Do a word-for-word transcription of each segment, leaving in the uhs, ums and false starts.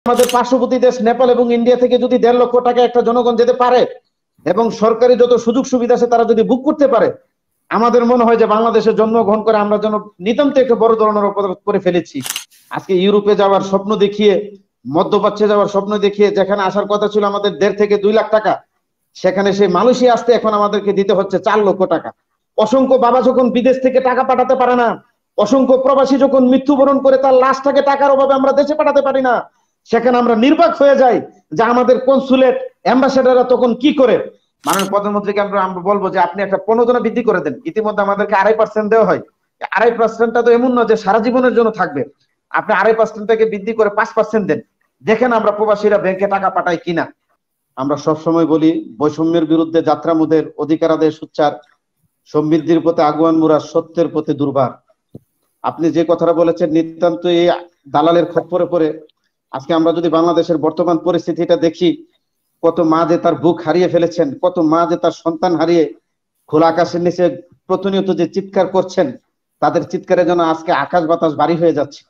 আমাদের পার্শ্ববর্তী দেশ নেপাল এবং ইন্ডিয়া থেকে যদি দেড় লক্ষ টাকা একটা জনগণ যেতে পারে এবং সরকারি যত সুযোগ সুবিধা আছে তারা যদি বুক করতে পারে, আমাদের মনে হয় যে বাংলাদেশে জন্মগ্রহণ করে আমরা যেন নিতান্ত একটা বড় ধরনের অপরাধ করে ফেলেছি। আজকে ইউরোপে যাওয়ার স্বপ্ন দেখিয়ে, মধ্যপ্রাচ্যে যাওয়ার স্বপ্ন দেখিয়ে যেখানে আসার কথা ছিল আমাদের দেড় থেকে দুই লাখ টাকা, সেখানে সেই মালয়েশিয়া আসতে এখন আমাদেরকে দিতে হচ্ছে চার লক্ষ টাকা। অসংখ্য বাবা যখন বিদেশ থেকে টাকা পাঠাতে পারে না, অসংখ্য প্রবাসী যখন মৃত্যুবরণ করে তার লাশটাকে টাকার অভাবে আমরা দেশে পাঠাতে পারি না, সেখানে আমরা নির্বাক হয়ে যাই যে আমাদের কনসুলেট অ্যাম্বাসেডাররা তখন কি করে। মাননীয় প্রধানমন্ত্রীকে আমরা আমরা বলবো যে আপনি একটা প্রণোদনা বৃদ্ধি করে দেন। ইতিমধ্যে আমাদেরকে আড়াই পার্সেন্ট দেওয়া হয়, আড়াই পার্সেন্টটা তো এমন না যে সারা জীবনের জন্য থাকবে, আপনি আড়াই পার্সেন্ট থেকে বৃদ্ধি করে পাঁচ পার্সেন্ট দেন, দেখেন আমরা প্রবাসীরা ব্যাংকে টাকা পাঠাই কিনা। আমরা সবসময় বলি বৈষম্যের বিরুদ্ধে যাত্রা মুদের, অধিকার আদায় সুচ্চার, সমৃদ্ধির পথে আগুয়ান মুরা, সত্যের পথে দুর্বার। আপনি যে কথাটা বলেছেন নিতান্ত এই দালালের খপ্পরে পড়ে আজকে আমরা যদি বাংলাদেশের বর্তমান পরিস্থিতিটা দেখি, কত মা যে তার বুক হারিয়ে ফেলেছেন, কত মা যে তার সন্তান হারিয়ে খোলা আকাশের নিচে প্রতিনিয়ত যে চিৎকার করছেন, তাদের চিৎকারের জন্য আজকে আকাশ বাতাস ভারী হয়ে যাচ্ছে।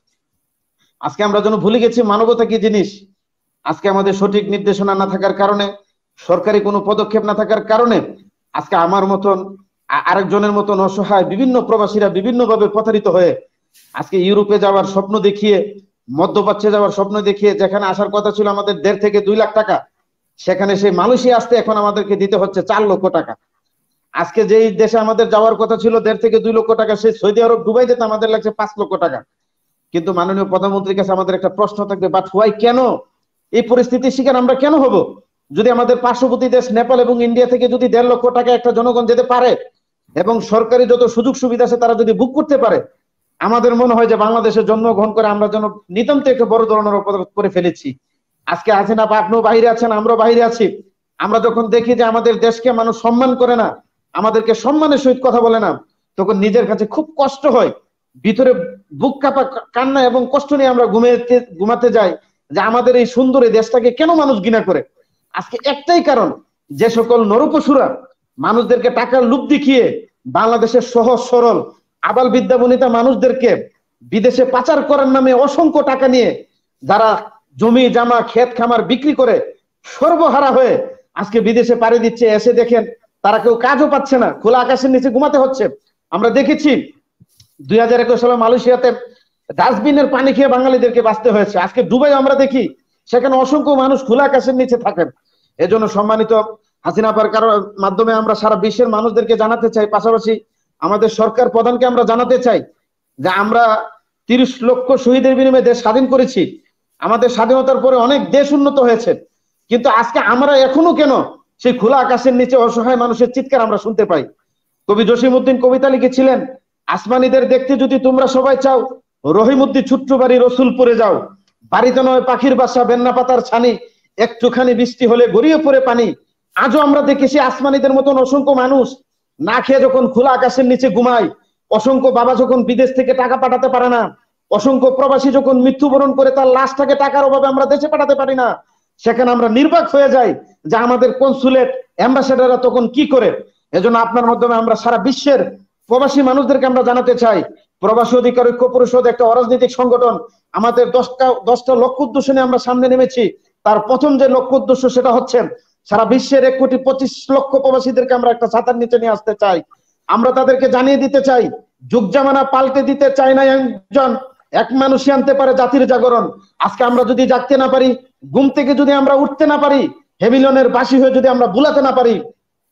আজকে আমরা যেন ভুলে গেছি মানবতা কি জিনিস। আজকে আমাদের সঠিক নির্দেশনা না থাকার কারণে, সরকারি কোনো পদক্ষেপ না থাকার কারণে আজকে আমার মতন আরেকজনের মতন অসহায় বিভিন্ন প্রবাসীরা বিভিন্ন ভাবে প্রতারিত হয়ে আজকে ইউরোপে যাওয়ার স্বপ্ন দেখিয়ে, মধ্যপ্রাচ্যে যাওয়ার স্বপ্ন দেখিয়ে যেখানে আসার কথা ছিল আমাদের দেড় থেকে দুই লাখ টাকা, সেখানে সেই মালয়েশিয়া আসতে এখন আমাদেরকে দিতে হচ্ছে চার লক্ষ টাকা। আজকে যেই দেশে আমাদের যাওয়ার কথা ছিল দেড় থেকে দুই লক্ষ টাকা, সেই সৌদি আরব দুবাই যেতে আমাদের লাগছে পাঁচ লক্ষ টাকা। কিন্তু মাননীয় প্রধানমন্ত্রীর কাছে আমাদের একটা প্রশ্ন থাকবে, বাট হোয়াই, কেন এই পরিস্থিতির শিকার আমরা কেন হব? যদি আমাদের পার্শ্ববর্তী দেশ নেপাল এবং ইন্ডিয়া থেকে যদি দেড় লক্ষ টাকা একটা জনগণ যেতে পারে এবং সরকারি যত সুযোগ সুবিধা আছে তারা যদি বুক করতে পারে, আমাদের মনে হয় যে বাংলাদেশে জন্মগ্রহণ করে আমরা যেন নিতান্ত একটা বড় ধরনের অপরাধ করে ফেলেছি। আজকে আছেন আপনিও বাহিরে আছেন, আমরাও বাহিরে আছি, আমরা যখন দেখি যে আমাদের দেশকে মানুষ সম্মান করে না, আমাদেরকে সম্মানের সহিত কথা বলে না, তখন নিজের কাছে খুব কষ্ট হয়, ভিতরে বুক কাঁপা কান্না এবং কষ্ট নিয়ে আমরা ঘুমাতে ঘুমাতে যাই যে আমাদের এই সুন্দর এই দেশটাকে কেন মানুষ ঘৃণা করে। আজকে একটাই কারণ, যে সকল নরপশুরা মানুষদেরকে টাকার লোভ দেখিয়ে বাংলাদেশের সহজ সরল আবাল বিদ্যা বনিতা মানুষদেরকে বিদেশে পাচার করার নামে অসংখ্য টাকা নিয়ে যারা জমি জামা ক্ষেত খামার বিক্রি করে সর্বহারা হয়ে আজকে বিদেশে পাড়ি দিচ্ছে, এসে দেখেন তারা কেউ কাজও পাচ্ছে না, খোলা আকাশের নিচে ঘুমাতে হচ্ছে। আমরা দেখেছি দুই হাজার একুশ সালে মালয়েশিয়াতে ডাস্টবিনের পানি খেয়ে বাঙালিদেরকে বাঁচতে হয়েছে। আজকে দুবাই আমরা দেখি সেখানে অসংখ্য মানুষ খোলা আকাশের নিচে থাকেন। এজন্য সম্মানিত হাসিনা আপার কারণ মাধ্যমে আমরা সারা বিশ্বের মানুষদেরকে জানাতে চাই, পাশাপাশি আমাদের সরকার প্রধানকে আমরা জানাতে চাই যে আমরা তিরিশ লক্ষ শহীদের বিনিময়ে দেশ স্বাধীন করেছি। আমাদের স্বাধীনতার পরে অনেক দেশ উন্নত হয়েছে, কিন্তু আজকে আমরা এখনো কেন সেই খোলা আকাশের নিচে অসহায় মানুষের চিৎকার আমরা শুনতে পাই। কবি জসিমউদ্দিন কবিতা লিখেছিলেন, আসমানিদের দেখতে যদি তোমরা সবাই চাও, রহিমউদ্দিন ছোট্ট বাড়ি রসুলপুরে যাও, বাড়িতে নয় পাখির বাসা বেন্না পাতার ছানি, একটুখানি বৃষ্টি হলে গড়িয়ে পড়ে পানি। আজও আমরা দেখেছি আসমানিদের মতন অসংখ্য মানুষ না খেয়ে যখন খোলা আকাশের নিচে ঘুমায়, অসংখ্য বাবা যখন বিদেশ থেকে টাকা পাঠাতে পারে না, অসংখ্য প্রবাসী যখন মৃত্যুবরণ করে তার লাশটাকে টাকার অভাবে আমরা দেশে পাঠাতে পারি না, সেখানে আমরা নির্বাক হয়ে যাই যে আমাদের কনসুলেট অ্যাম্বাসেডাররা তখন কি করে। এজন্য আপনার মাধ্যমে আমরা সারা বিশ্বের প্রবাসী মানুষদেরকে আমরা জানাতে চাই, প্রবাসী অধিকার ঐক্য পরিষদ একটা অরাজনৈতিক সংগঠন, আমাদের দশটা দশটা লক্ষ্য উদ্দেশ্য নিয়ে আমরা সামনে নেমেছি। তার প্রথম যে লক্ষ্য উদ্দেশ্য সেটা হচ্ছে সারা বিশ্বের এক কোটি পঁচিশ লক্ষ প্রবাসীদেরকে আমরা একটা ছাতার নিচে নিয়ে আসতে চাই। আমরা তাদেরকে জানিয়ে দিতে চাই, যুগ জামানা পাল্টে দিতে চাই না একজন, এক মানুষই আনতে পারে জাতির জাগরণ। আজকে আমরা যদি জাগতে না পারি, ঘুম থেকে যদি আমরা উঠতে না পারি, হেমিলনের বাসী হয়ে যদি আমরা বুলাতে না পারি,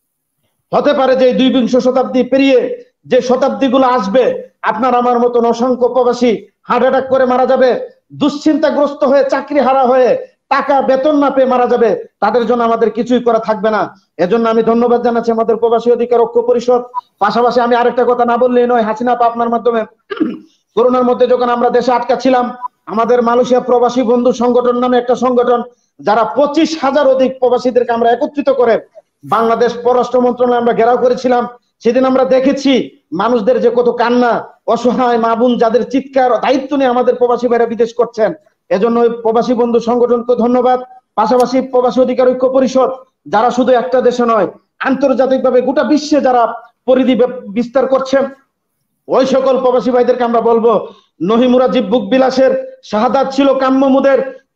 হতে পারে যে দুই বিংশ শতাব্দী পেরিয়ে যে শতাব্দীগুলো আসবে, আপনার আমার মতন অসংখ্য প্রবাসী হার্ট অ্যাটাক করে মারা যাবে, দুশ্চিন্তাগ্রস্ত হয়ে চাকরি হারা হয়ে টাকা বেতন না পেয়ে মারা যাবে, তাদের জন্য আমাদের কিছুই করা থাকবে না। এজন্য আমি ধন্যবাদ জানাচ্ছি আমাদের প্রবাসী অধিকার ঐক্য পরিষদ। পাশাপাশি আমি আরেকটা কথা না বললেই নয়, হাসিনা আপা আপনার মাধ্যমে, করোনার মধ্যে যখন আমরা দেশে আটকা ছিলাম, আমাদের মালয়েশিয়া প্রবাসী বন্ধু সংগঠন নামে একটা সংগঠন, যারা পঁচিশ হাজার অধিক প্রবাসীদেরকে আমরা একত্রিত করে বাংলাদেশ পররাষ্ট্র মন্ত্রণালয়ে আমরা ঘেরাও করেছিলাম। সেদিন আমরা দেখেছি মানুষদের যে কত কান্না, অসহায় মা বোন যাদের চিৎকার, দায়িত্ব নিয়ে আমাদের প্রবাসী ভাইরা বিদেশ করছেন। এজন্য ওই প্রবাসী বন্ধু সংগঠনকে ধন্যবাদ। পাশাপাশি প্রবাসী অধিকার ঐক্য পরিষদ, যারা শুধু একটা দেশে নয় আন্তর্জাতিকভাবে গোটা বিশ্বে যারা পরিধি বিস্তার করছেন, ওই সকল প্রবাসী ভাইদেরকে আমরা বলবো, নহিমুরা জীব বুক বিলাসের শাহাদাত ছিল কাম্য মুদের,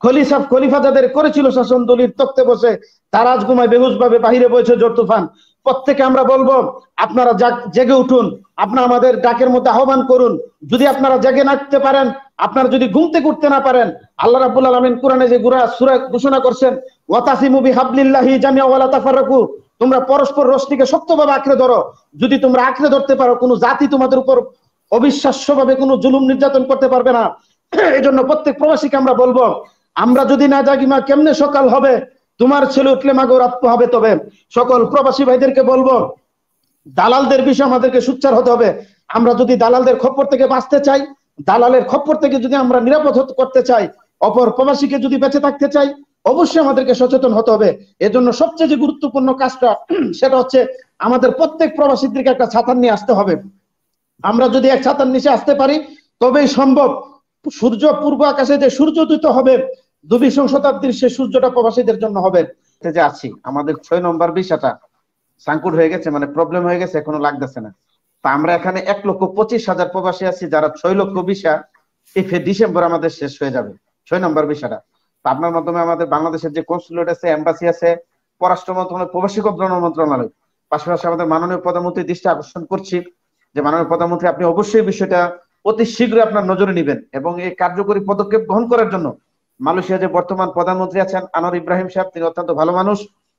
খলিফা খলিফা যাদের করেছিল শাসন দলির তক্তে বসে, তারা আজ ঘুমায় বেহুশ ভাবে, বাহিরে বইছে জোর তুফান। প্রত্যেকে আমরা বলবো আপনারা জেগে উঠুন, আপনারা আমাদের ডাকের মধ্যে আহ্বান করুন। যদি আপনারা জেগে নাচতে পারেন, আপনারা যদি ঘুম থেকে উঠতে না পারেন, আল্লাহ রাব্বুল আলামিন কোরআনে যে গুরা সূরা ঘোষণা করছেন, ওয়াতাসিমু বিহাবলিল্লাহি জামিআ ওয়ালা তাফাররাকু, তোমরা পরস্পর রশিকে শক্তভাবে আঁকড়ে ধরো। যদি তোমরা আঁকড়ে ধরতে পারো, কোনো জাতি তোমাদের উপর অবিশ্বাস্যভাবে কোনো জুলুম নির্যাতন করতে পারবে না। এই জন্য প্রত্যেক প্রবাসীকে আমরা বলবো, আমরা যদি না জাগি মা কেমনে সকাল হবে, তোমার ছেলে উঠলে মাগো রাত হবে। তবে সকল প্রবাসী ভাইদেরকে বলবো, দালালদের বিষয়ে আমাদেরকে সোচ্চার হতে হবে। আমরা যদি দালালদের খপ্পর থেকে বাঁচতে চাই, দালালের খপ্পর থেকে যদি আমরা নিরাপদ করতে চাই, অপর প্রবাসীকে যদি বেঁচে থাকতে চাই, অবশ্যই আমাদেরকে সচেতন হতে হবে। এজন্য সবচেয়ে যে গুরুত্বপূর্ণ কাজটা, সেটা হচ্ছে আমাদের প্রত্যেক প্রবাসীদেরকে একটা ছাতার নিয়ে আসতে হবে। আমরা যদি এক ছাতার নিচে আসতে পারি, তবেই সম্ভব সূর্য পূর্ব আকাশে যে সূর্য উদিত হবে, দুবিংশ শতাব্দীর সে সূর্যটা প্রবাসীদের জন্য হবে। যে আছি আমাদের ছয় নম্বর বিষয়টা সাংকুট হয়ে গেছে, মানে প্রবলেম হয়ে গেছে, এখনো লাগতেছে না। তা আমরা এখানে এক লক্ষ পঁচিশ হাজার প্রবাসী আছি, যারা ছয় লক্ষ ভিসা এই ডিসেম্বর আমাদের শেষ হয়ে যাবে, ছয় নম্বর বিষয়টা। আপনার মাধ্যমে আমাদের বাংলাদেশের যে কনসুলেট আছে, এম্বাসি আছে, পররাষ্ট্র মন্ত্রণালয়, প্রবাসী কল্যাণ মন্ত্রণালয়, পাশাপাশি আমাদের মাননীয় প্রধানমন্ত্রীর দৃষ্টি আকর্ষণ করছি যে মাননীয় প্রধানমন্ত্রী, আপনি অবশ্যই বিষয়টা অতি শীঘ্রই আপনার নজরে নেবেন এবং এই কার্যকরী পদক্ষেপ গ্রহণ করার জন্য মালয়েশিয়া যে বর্তমান প্রধানমন্ত্রী আছেন আনোয়ার ইব্রাহিম সাহেব, তিনি অত্যন্ত ভালো মানুষ,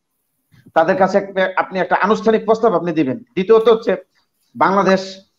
তাদের কাছে আপনি একটা আনুষ্ঠানিক প্রস্তাব আপনি দিবেন। দ্বিতীয়ত হচ্ছে, বাংলাদেশ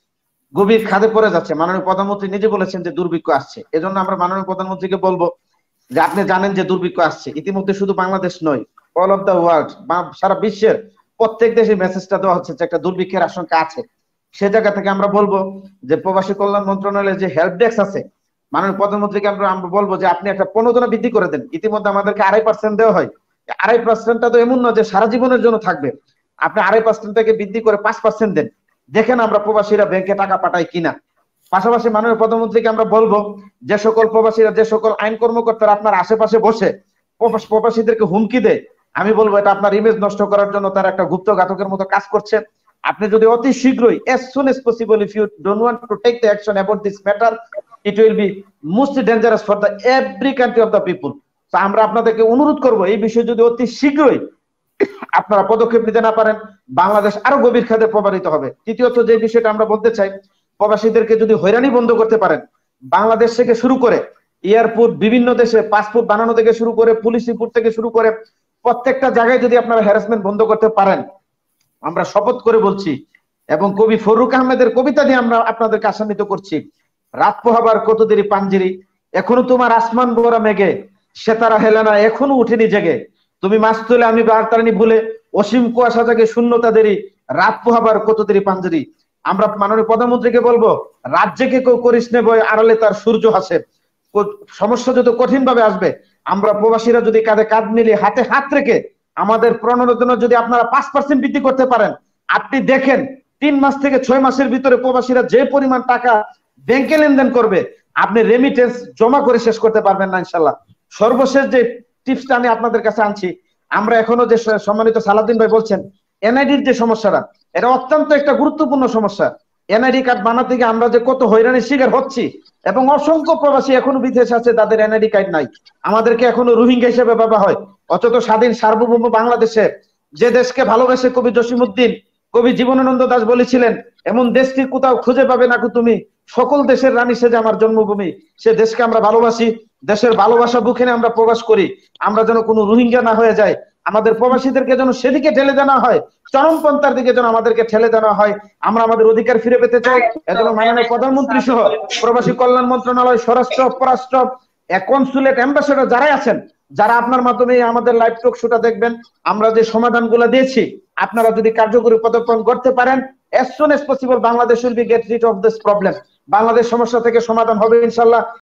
গভীর খাদে পড়ে যাচ্ছে, মাননীয় প্রধানমন্ত্রী নিজে বলেছেন যে দুর্ভিক্ষ আসছে। এজন্য আমরা মাননীয় প্রধানমন্ত্রীকে বলবো যে আপনি জানেন যে দুর্ভিক্ষ আসছে, ইতিমধ্যে শুধু বাংলাদেশ নয়, অল অফ দ্য ওয়ার্ল্ড, সারা বিশ্বের প্রত্যেক দেশে মেসেজটা দেওয়া হচ্ছে যে একটা দুর্ভিক্ষের আশঙ্কা আছে। সে জায়গা থেকে আমরা বলবো যে প্রবাসী কল্যাণ মন্ত্রণালয়ের যে হেল্প ডেস্ক আছে, মাননীয় প্রধানমন্ত্রীকে আমরা আমরা বলবো যে আপনি একটা প্রণোদনা বৃদ্ধি করে দেন। ইতিমধ্যে আমাদেরকে আড়াই পার্সেন্ট দেওয়া হয়, আড়াই পার্সেন্টটা তো এমন না যে সারা জীবনের জন্য থাকবে, আপনি আড়াই পার্সেন্ট থেকে বৃদ্ধি করে পাঁচ পার্সেন্ট দেন, দেখেন আমরা প্রবাসীরা ব্যাংকে টাকা পাঠাই কিনা। পাশাপাশি মাননীয় প্রধানমন্ত্রীকে আমরা বলবো যে সকল প্রবাসীরা, যে সকল আইন কর্মকর্তারা আপনার আশেপাশে বসে প্রবাসীদেরকে হুমকি দেয়, আমি বলবো এটা আপনার ইমেজ নষ্ট করার জন্য তারা একটা গুপ্ত ঘাতকের মতো কাজ করছে। আপনি যদি অতি শীঘ্রই, as soon as possible, if you don't want to take the action about this matter, it will be most dangerous for the every country of the people. তো আমরা আপনাদেরকে অনুরোধ করব, এই বিষয়ে যদি অতি শীঘ্রই আপনারা পদক্ষেপ নিতে না পারেন, বাংলাদেশ আরো গভীর খাদে প্রবাহিত হবে। তৃতীয়ত যে বিষয়টা আমরা বলতে চাই, প্রবাসীদেরকে যদি হয়রানি বন্ধ করতে পারেন, বাংলাদেশ থেকে শুরু করে এয়ারপোর্ট, বিভিন্ন দেশে পাসপোর্ট বানানো থেকে শুরু করে পুলিশ রিপোর্ট থেকে শুরু করে প্রত্যেকটা জায়গায় যদি আপনারা হ্যারাসমেন্ট বন্ধ করতে পারেন, আমরা শপথ করে বলছি এবং কবি ফরুক আহমেদের কবিতা দিয়ে আমরা আপনাদেরকে আশান্বিত করছি, রাত পোহাবার কত দেরি পাঞ্জিরি, এখনো তোমার আসমান ভরা মেঘে, সেতারা হেলেনা এখনো উঠেনি জেগে, তুমি মাছ তুলে আমি বার্তারানি ভুলে, অসীম কুয়াশা জাগে শূন্যতা দেরি, রাত পোহাবার কত দেরি পাঞ্জিরি। আমরা মাননীয় প্রধানমন্ত্রীকে বলবো, রাজ্যকে কেউ করিস নে বই, আড়ালে তার সূর্য হাসে। সমস্যা যত কঠিন ভাবে আসবে, আমরা প্রবাসীরা যদি কাঁধে কাঁধ মিলিয়ে হাতে হাত রেখে আমাদের প্রণোদনা যদি আপনারা পাঁচ পার্সেন্ট বৃদ্ধি করতে পারেন, আপনি দেখেন তিন মাস থেকে ছয় মাসের ভিতরে প্রবাসীরা যে পরিমাণ টাকা ব্যাংকে লেনদেন করবে, আপনি রেমিটেন্স জমা করে শেষ করতে পারবেন না ইনশাল্লাহ। সর্বশেষ যে টিপসটা আমি আপনাদের কাছে আনছি, আমরা এখনো যে সম্মানিত সালাউদ্দিন ভাই বলছেন এনআইডির যে সমস্যাটা, এটা অত্যন্ত একটা গুরুত্বপূর্ণ সমস্যা। এনআইডি কার্ড বানাতে গিয়ে আমরা যে কত হয়রানির শিকার হচ্ছি, এবং অসংখ্য প্রবাসী এখনো বিদেশে আছে তাদের এনআইডি কার্ড নাই, আমাদেরকে এখনো রোহিঙ্গা হিসেবে ভাবা হয়। অথচ স্বাধীন সার্বভৌম বাংলাদেশে, যে দেশকে ভালোবেসে কবি জসিমউদ্দিন, কবি জীবনানন্দ দাশ বলেছিলেন, এমন দেশকে কোথাও খুঁজে পাবে না তুমি, সকল দেশের রানী সেজে আমার জন্মভূমি। সে দেশকে আমরা ভালোবাসি, দেশের ভালোবাসা বুকে নিয়ে আমরা প্রবাস করি। আমরা যেন কোনো রোহিঙ্গা না হয়ে যায়, আমাদের প্রবাসীদেরকে যেন সেদিকে ঠেলে দেওয়া হয়, চরমপন্থার দিকে যেন আমাদেরকে ঠেলে দেওয়া হয়। আমরা আমাদের অধিকার ফিরে পেতে চাই। এজন্য মাননীয় প্রধানমন্ত্রী সহ প্রবাসী কল্যাণ মন্ত্রণালয়, স্বরাষ্ট্র, পররাষ্ট্র, কনসুলেট, অ্যাম্বাসেডর যারাই আছেন, যারা আপনার মাধ্যমে আমাদের লাইভ টক শোটা দেখবেন, আমরা যে সমাধানগুলো দিয়েছি আপনারা যদি কার্যকরী পদক্ষেপ করতে পারেন, as soon as possible Bangladesh will be get rid of this problem, Bangladesh সমস্যা থেকে সমাধান হবে ইনশাআল্লাহ।